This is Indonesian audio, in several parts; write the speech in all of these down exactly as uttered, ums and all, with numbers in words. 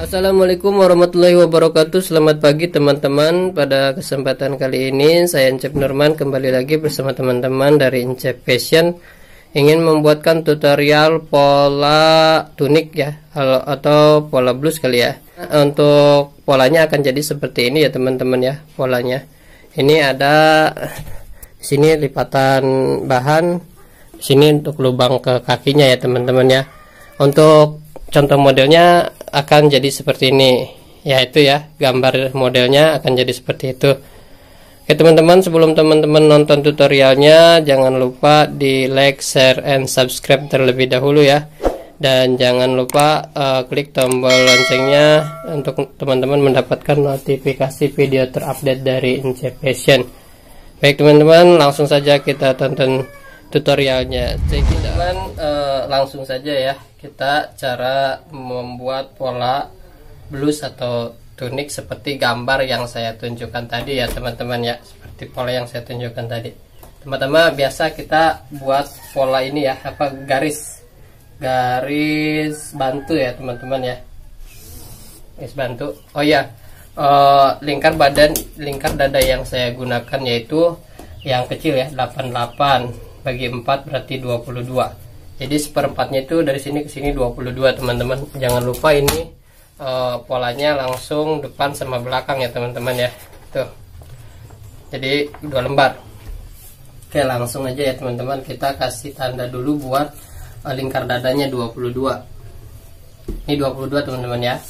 Assalamualaikum warahmatullahi wabarakatuh. Selamat pagi teman-teman. Pada kesempatan kali ini saya Encep Nurman kembali lagi bersama teman-teman dari Encep Fashion, ingin membuatkan tutorial pola tunik ya, atau pola blus kali ya. Untuk polanya akan jadi seperti ini ya teman-teman ya. Polanya ini ada di sini lipatan bahan, di sini untuk lubang ke kakinya ya teman-teman ya. Untuk contoh modelnya akan jadi seperti ini, yaitu ya gambar modelnya akan jadi seperti itu. Oke teman-teman, sebelum teman-teman nonton tutorialnya, jangan lupa di like, share, and subscribe terlebih dahulu ya, dan jangan lupa uh, klik tombol loncengnya untuk teman-teman mendapatkan notifikasi video terupdate dari Encep Fashion. Baik teman-teman, langsung saja kita tonton tutorialnya. Jadi teman uh, langsung saja ya, kita cara membuat pola blus atau tunik seperti gambar yang saya tunjukkan tadi ya teman-teman ya, seperti pola yang saya tunjukkan tadi. Teman-teman, biasa kita buat pola ini ya, apa garis garis bantu ya teman-teman ya, garis bantu. Oh ya, uh, lingkar badan, lingkar dada yang saya gunakan yaitu yang kecil ya, delapan puluh delapan bagi empat berarti dua puluh dua. Jadi seperempatnya itu dari sini ke sini dua puluh dua teman-teman. Jangan lupa ini uh, polanya langsung depan sama belakang ya teman-teman ya. Tuh. Jadi dua lembar. Oke, langsung aja ya teman-teman, kita kasih tanda dulu buat uh, lingkar dadanya dua puluh dua. Ini dua puluh dua teman-teman ya.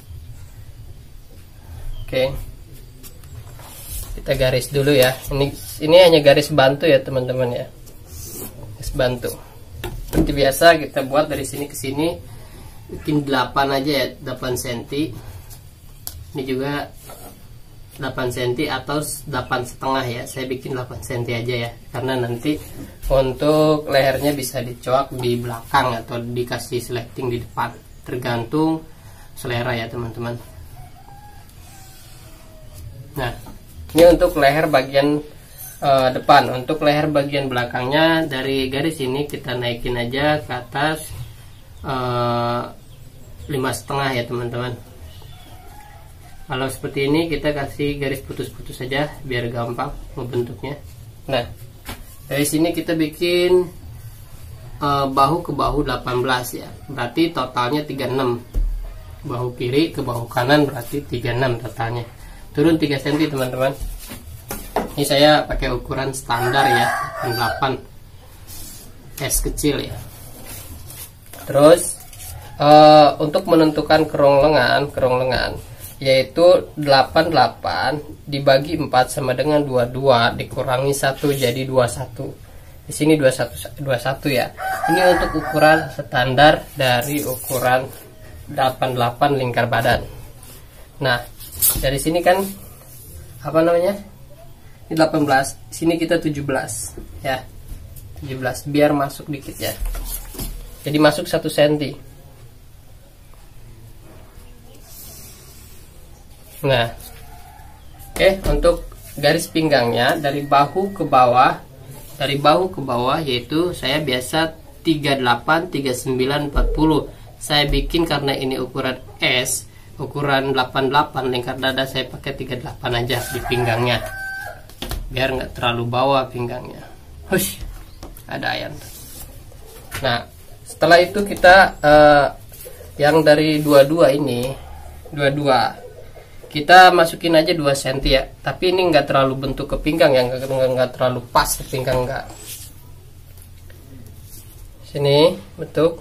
Oke. Kita garis dulu ya. Ini ini hanya garis bantu ya teman-teman ya. Bantu seperti biasa kita buat dari sini ke sini, bikin delapan aja ya, delapan senti. Ini juga delapan senti atau delapan setengah ya, saya bikin delapan senti aja ya, karena nanti untuk lehernya bisa dicoak di belakang atau dikasih sleting di depan, tergantung selera ya teman-teman. Nah, ini untuk leher bagian Uh, depan. Untuk leher bagian belakangnya, dari garis ini kita naikin aja ke atas uh, lima setengah ya teman-teman. Kalau seperti ini kita kasih garis putus-putus saja biar gampang membentuknya. Nah, dari sini kita bikin uh, bahu ke bahu delapan belas ya, berarti totalnya tiga puluh enam. Bahu kiri ke bahu kanan berarti tiga puluh enam totalnya. Turun tiga senti teman-teman. Ini saya pakai ukuran standar ya, delapan S kecil ya. Terus uh, untuk menentukan kerong lengan, kerong lengan yaitu delapan puluh delapan dibagi empat sama dengan dua puluh dua dikurangi satu jadi dua puluh satu. Di sini dua puluh satu dua puluh satu ya. Ini untuk ukuran standar dari ukuran delapan puluh delapan lingkar badan. Nah, dari sini kan apa namanya? Ini delapan belas, sini kita tujuh belas ya, tujuh belas biar masuk dikit ya, jadi masuk satu senti. Nah, oke, untuk garis pinggangnya dari bahu ke bawah, dari bahu ke bawah yaitu saya biasa tiga puluh delapan, tiga puluh sembilan, empat puluh. Saya bikin karena ini ukuran S, ukuran delapan puluh delapan lingkar dada, saya pakai tiga puluh delapan aja di pinggangnya, biar nggak terlalu bawah pinggangnya. Hush, ada ayam. Nah, setelah itu kita uh, yang dari dua puluh dua ini, dua puluh dua kita masukin aja dua senti ya, tapi ini nggak terlalu bentuk ke pinggang ya, nggak nggak terlalu pas ke pinggang, nggak. Sini bentuk.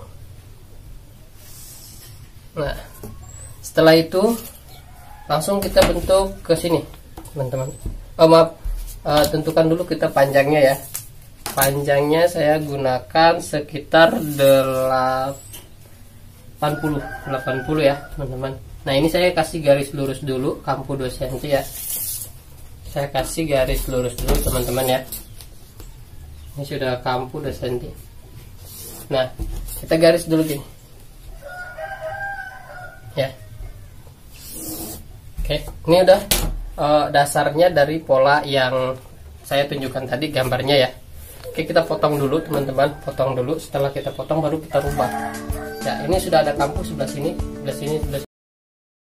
Nah, setelah itu langsung kita bentuk ke sini teman-teman. Oh maaf, Uh, tentukan dulu kita panjangnya ya. Panjangnya saya gunakan sekitar delapan puluh ya teman-teman. Nah, ini saya kasih garis lurus dulu, kampu dua senti ya. Saya kasih garis lurus dulu teman-teman ya. Ini sudah kampu dua senti. Nah, kita garis dulu gini ya. Oke, ini udah Uh, dasarnya dari pola yang saya tunjukkan tadi gambarnya ya. Oke, kita potong dulu teman-teman, potong dulu. Setelah kita potong baru kita rubah ya. Ini sudah ada kampu sebelah sini, sebelah sini, sebelah sini.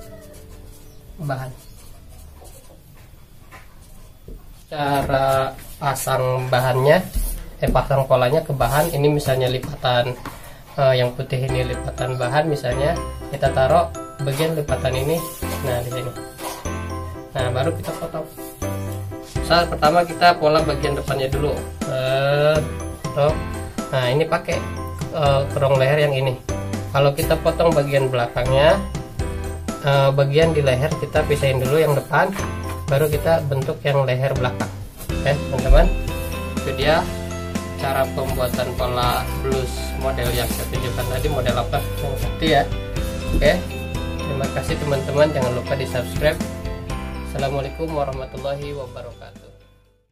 bahan. Cara pasang bahannya, eh pasang polanya ke bahan ini, misalnya lipatan eh, yang putih ini lipatan bahan, misalnya kita taruh bagian lipatan ini, nah di sini. Nah baru kita potong. Saat pertama kita pola bagian depannya dulu. Eh, nah ini pakai eh, kerong leher yang ini. Kalau kita potong bagian belakangnya, eh, bagian di leher kita pisahin dulu yang depan, baru kita bentuk yang leher belakang. Oke teman-teman, itu dia cara pembuatan pola blus model yang saya tunjukkan tadi, model apa yang satu ya. Oke, terima kasih teman-teman, jangan lupa di subscribe. Assalamualaikum warahmatullahi wabarakatuh.